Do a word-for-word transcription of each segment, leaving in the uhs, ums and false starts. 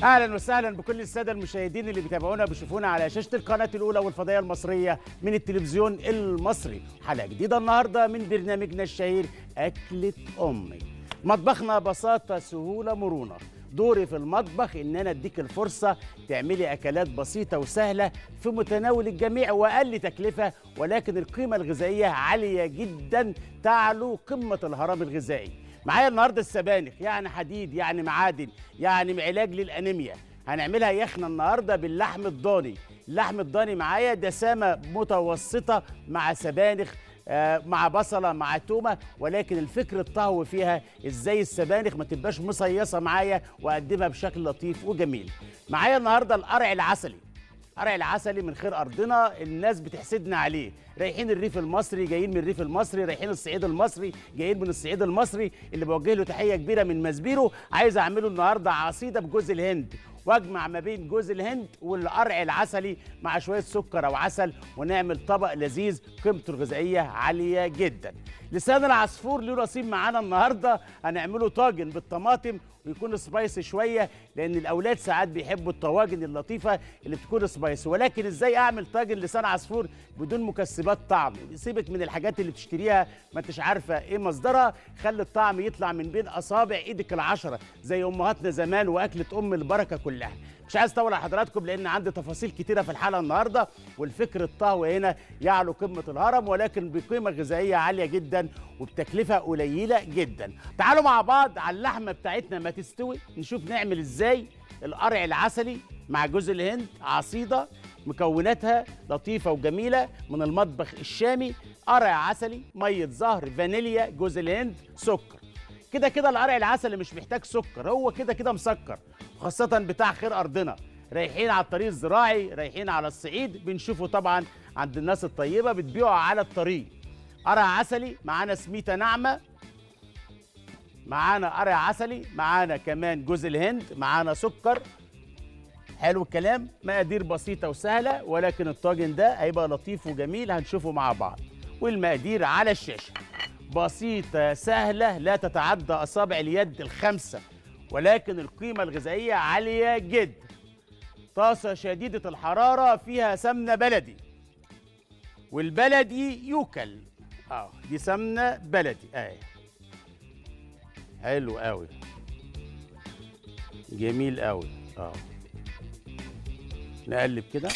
اهلا وسهلا بكل الساده المشاهدين اللي بيتابعونا بيشوفونا على شاشه القناه الاولى والفضائيه المصريه من التلفزيون المصري. حلقه جديده النهارده من برنامجنا الشهير اكله امي. مطبخنا بساطه سهوله مرونه. دوري في المطبخ ان انا اديك الفرصه تعملي اكلات بسيطه وسهله في متناول الجميع واقل تكلفه، ولكن القيمه الغذائيه عاليه جدا تعلو قمه الهرم الغذائي. معايا النهارده السبانخ، يعني حديد، يعني معادن، يعني علاج للانيميا. هنعملها يخنه النهارده باللحم الضاني. اللحم الضاني معايا دسامه متوسطه مع سبانخ، آه مع بصله، مع تومه، ولكن الفكر الطهو فيها ازاي السبانخ ما تبقاش مصيصه معايا واقدمها بشكل لطيف وجميل. معايا النهارده القرع العسلي. قرع العسلي من خير ارضنا، الناس بتحسدنا عليه. رايحين الريف المصري جايين من الريف المصري، رايحين الصعيد المصري جايين من الصعيد المصري، اللي بوجه له تحيه كبيره من مزبيرو. عايز اعمله النهارده عصيده بجوز الهند، واجمع ما بين جوز الهند والقرع العسلي مع شويه سكر او عسل، ونعمل طبق لذيذ قيمته الغذائيه عاليه جدا. لسان العصفور له نصيب معانا النهارده، هنعمله طاجن بالطماطم ويكون سبايسي شويه، لان الاولاد ساعات بيحبوا الطواجن اللطيفه اللي بتكون سبايسي. ولكن ازاي اعمل طاجن لسان عصفور بدون مكسبات طعم؟ سيبك من الحاجات اللي بتشتريها ما انتش عارفه ايه مصدرها، خلي الطعم يطلع من بين اصابع ايدك العشره زي امهاتنا زمان واكله ام البركه كلها. مش عايز اطول على حضراتكم لان عندي تفاصيل كتيره في الحلقه النهارده، والفكر الطهو هنا يعلو قمه الهرم، ولكن بقيمه غذائيه عاليه جدا وبتكلفه قليله جدا. تعالوا مع بعض على اللحمه بتاعتنا ما تستوي نشوف نعمل ازاي القرع العسلي مع جوز الهند عصيده. مكوناتها لطيفه وجميله من المطبخ الشامي: قرع عسلي، ميه زهر، فانيليا، جوز الهند، سكر. كده كده القرع العسلي مش محتاج سكر، هو كده كده مسكر، خاصة بتاع خير أرضنا. رايحين على الطريق الزراعي، رايحين على الصعيد، بنشوفه طبعا عند الناس الطيبة بتبيعه على الطريق. قرع عسلي، معانا سميتة ناعمة، معانا قرع عسلي، معانا كمان جوز الهند، معانا سكر. حلو الكلام، مقادير بسيطة وسهلة، ولكن الطاجن ده هيبقى لطيف وجميل، هنشوفه مع بعض. والمقادير على الشاشة بسيطة سهلة لا تتعدى أصابع اليد الخمسة، ولكن القيمة الغذائية عالية جدا. طاسة شديدة الحرارة فيها سمنة بلدي، والبلدي يوكل. اه دي سمنة بلدي اهي. حلو قوي، جميل قوي. اه نقلب كده،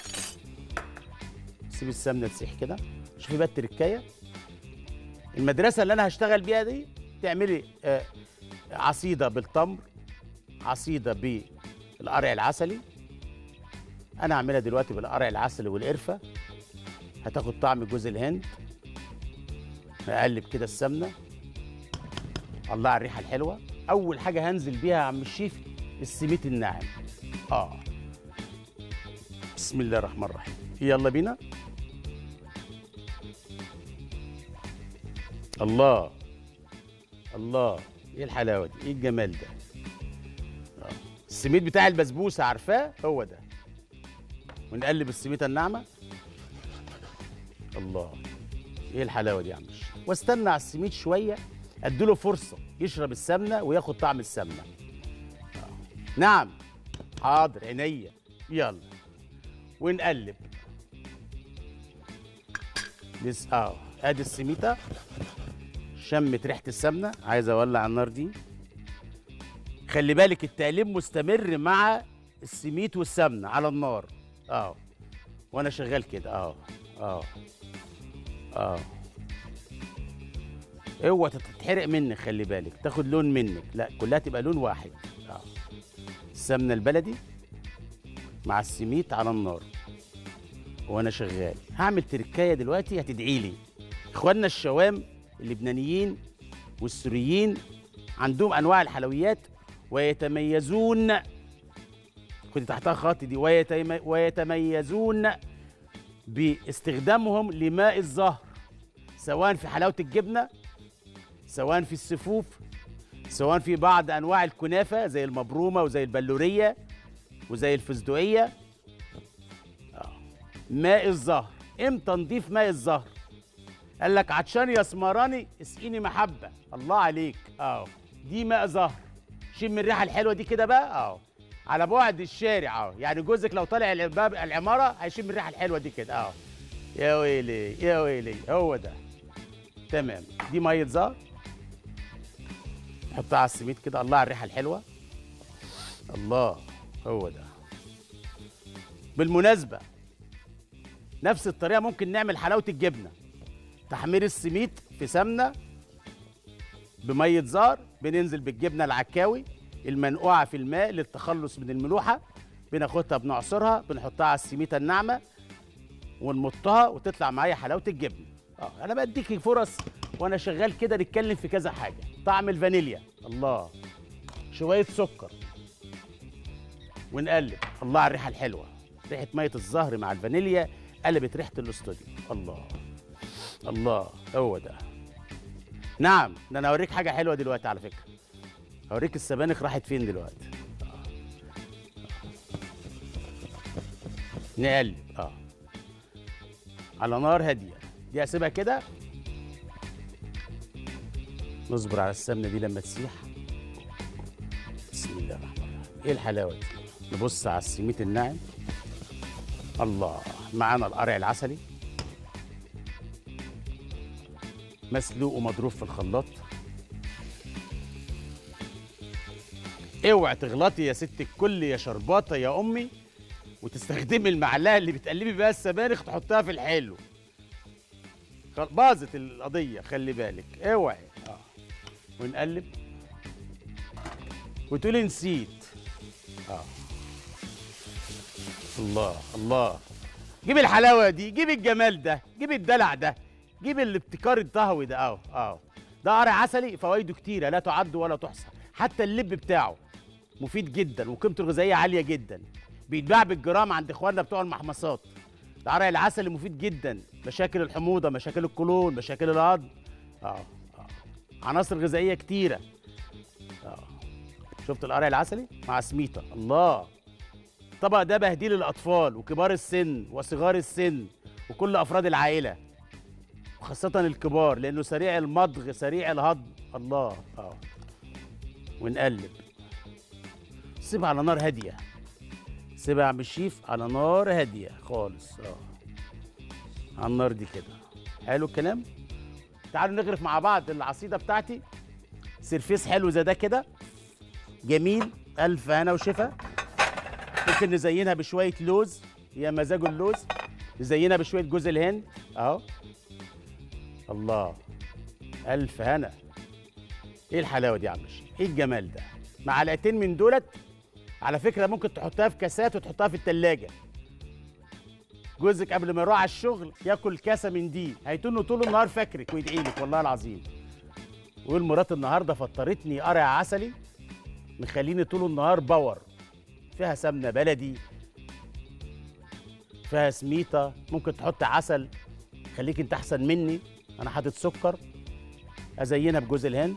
سيب السمنة تسيح كده. شوفي بقى التركاية، المدرسة اللي أنا هشتغل بيها دي تعملي آه عصيدة بالتمر، عصيدة بالقرع العسلي. أنا هعملها دلوقتي بالقرع العسلي والقرفة، هتاخد طعم جوز الهند. نقلب كده السمنة، الله على الريحة الحلوة. أول حاجة هنزل بيها يا عم الشيف السميت الناعم. آه بسم الله الرحمن الرحيم، يلا بينا. الله الله، ايه الحلاوه دي، ايه الجمال ده. آه. السميد بتاع البسبوسه عارفاه، هو ده. ونقلب السميته الناعمه. الله، ايه الحلاوه دي يا عم. واستنى على السميد شويه، اديله فرصه يشرب السمنه وياخد طعم السمنه. آه. نعم حاضر عينيا، يلا. ونقلب لس اه ادي السميته شمت ريحه السمنه. عايز اولع النار دي. خلي بالك التقليب مستمر مع السميت والسمنه على النار. اه وانا شغال كده. اه اه اه اوعى تتحرق منك، خلي بالك تاخد لون منك، لا كلها تبقى لون واحد. اه السمنه البلدي مع السميت على النار وانا شغال. هعمل تركايه دلوقتي هتدعي لي. اخواننا الشوام اللبنانيين والسوريين عندهم انواع الحلويات ويتميزون، كنت تحتها خط دي، ويتم... ويتميزون باستخدامهم لماء الزهر، سواء في حلاوه الجبنه، سواء في السفوف، سواء في بعض انواع الكنافه زي المبرومه وزي البلوريه وزي الفستقيه. ماء الزهر. امتى نضيف ماء الزهر؟ قال لك عطشان يا اسمراني اسقيني محبه. الله عليك. اه دي ماء زهر. شم الريحه الحلوه دي كده بقى. اه على بعد الشارع اهو، يعني جوزك لو طالع الباب العماره هيشم الريحه الحلوه دي كده اهو. يا ويلي يا ويلي، هو ده تمام. دي ميه زهر نحطها على السميد كده. الله على الريحه الحلوه، الله، هو ده. بالمناسبه نفس الطريقه ممكن نعمل حلاوه الجبنه. تحمير السميد في سمنه بميه زهر، بننزل بالجبنه العكاوي المنقوعه في الماء للتخلص من الملوحه، بناخدها بنعصرها بنحطها على السميته الناعمه ونمطها وتطلع معايا حلاوه الجبنه. اه انا بديكي فرص وانا شغال كده نتكلم في كذا حاجه. طعم الفانيليا، الله، شويه سكر ونقلب. الله على الريحه الحلوه، ريحه ميه الزهر مع الفانيليا قلبت ريحه الاستوديو. الله الله، هو ده. نعم، ده انا هوريك حاجه حلوه دلوقتي على فكره. هوريك السبانخ راحت فين دلوقتي. آه. نقلب اه على نار هاديه. دي اسيبها كده، نصبر على السمنه دي لما تسيح. بسم الله الرحمن الرحيم. ايه الحلاوه دي؟ نبص على السميت الناعم. الله، معانا القرع العسلي مسلوق ومضروب في الخلاط. اوعي تغلطي يا ست الكل يا شرباطه يا امي وتستخدمي المعلقه اللي بتقلبي بيها السبانخ تحطها في الحلو. باظت القضيه، خلي بالك، اوعي. اه ونقلب وتقولي نسيت. اه الله الله، جيب الحلاوه دي، جيب الجمال ده، جيب الدلع ده، جيب الابتكار الطهوي ده اهو اهو. ده قرع عسلي فوائده كتيره لا تعد ولا تحصى. حتى اللب بتاعه مفيد جدا وقيمته الغذائيه عاليه جدا، بيتباع بالجرام عند اخواننا بتوع المحمصات. القرع العسلي مفيد جدا، مشاكل الحموضه، مشاكل القولون، مشاكل الهضم. اه اه عناصر غذائيه كتيره. اه شفت القرع العسلي مع سميته، الله. الطبق ده بهديه للاطفال وكبار السن وصغار السن وكل افراد العائله، وخاصه الكبار لانه سريع المضغ سريع الهضم. الله. اه ونقلب. سيبها على نار هاديه، سيبها يا عم الشيف على نار هاديه خالص. اه على النار دي كده. حلو الكلام. تعالوا نغرف مع بعض العصيده بتاعتي. سرفيس حلو زي ده كده جميل، الف هنا وشفا. ممكن نزينها بشويه لوز، يا مزاج اللوز. نزينها بشويه جوز الهند اهو. الله، الف هنا. ايه الحلاوه دي يا عم الشيف؟ ايه الجمال ده؟ معلقتين من دولت على فكره ممكن تحطها في كاسات وتحطها في التلاجة. جوزك قبل ما يروح على الشغل ياكل كاسه من دي هيتنه طول النهار فاكرك ويدعي لك والله العظيم. ويقول مرات النهارده فطرتني قرع عسلي مخليني طول النهار باور. فيها سمنه بلدي، فيها سميته، ممكن تحط عسل خليك انت احسن مني. انا حاطط سكر، ازينها بجوز الهند.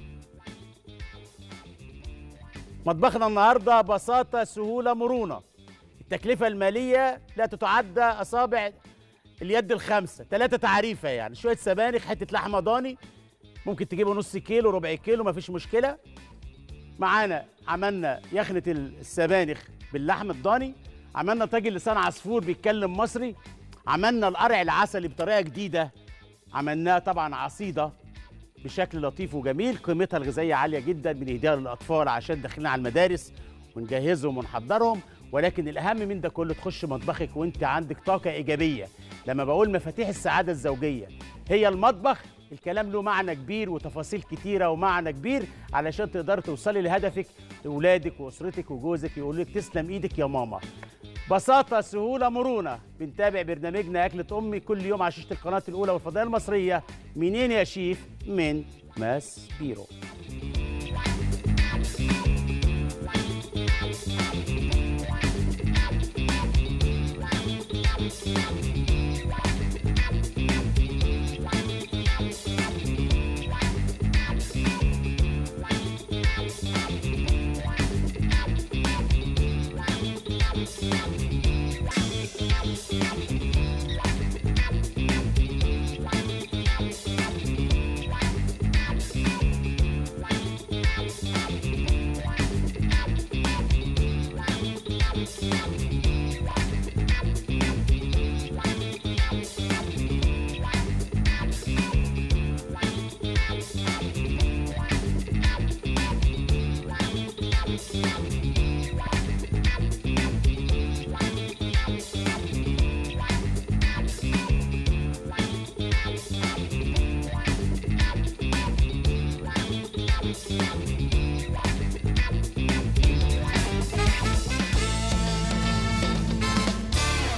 مطبخنا النهارده بساطه سهوله مرونه. التكلفه الماليه لا تتعدى اصابع اليد الخمسه، ثلاثه تعريفه يعني. شويه سبانخ، حته لحمه ضاني، ممكن تجيبوا نص كيلو ربع كيلو مفيش مشكله. معانا عملنا يخنه السبانخ باللحم الضاني، عملنا طاجن لسان عصفور بيتكلم مصري، عملنا القرع العسلي بطريقه جديده، عملناه طبعا عصيده بشكل لطيف وجميل، قيمتها الغذائيه عاليه جدا، بنهديها للاطفال عشان داخلين على المدارس ونجهزهم ونحضرهم. ولكن الاهم من ده كله تخش مطبخك وانت عندك طاقه ايجابيه. لما بقول مفاتيح السعاده الزوجيه هي المطبخ، الكلام له معنى كبير وتفاصيل كتيره ومعنى كبير علشان تقدر توصلي لهدفك. اولادك واسرتك وجوزك يقولوا لك تسلم ايدك يا ماما. بساطه سهوله مرونه. بنتابع برنامجنا اكله امي كل يوم على شاشه القناه الاولى والفضائيه المصريه. منين يا شيف؟ من ماس بيرو.